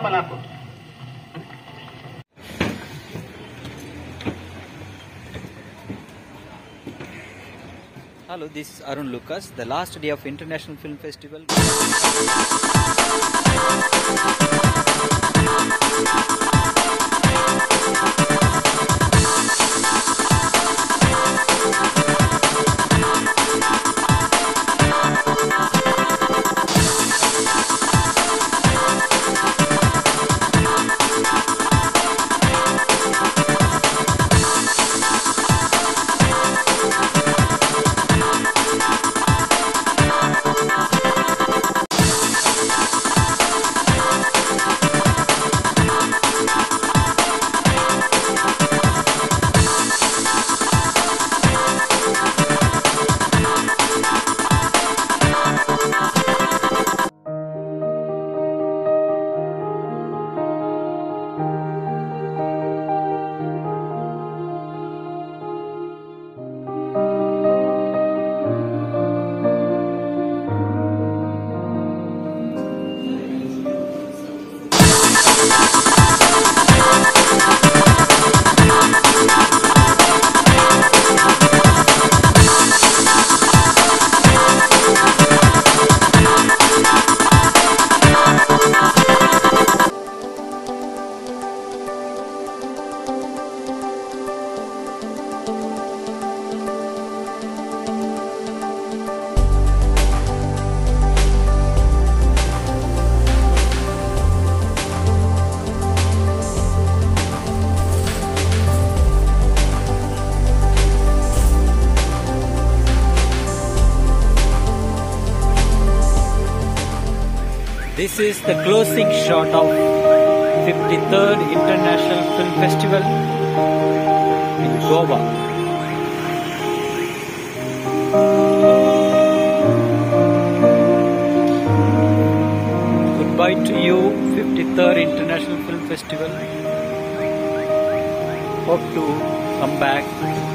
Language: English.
Malapur. Hello, this is Arun Lucas, the last day of International Film Festival. This is the closing shot of 53rd International Film Festival in Goa. Goodbye to you, 53rd International Film Festival. Hope to come back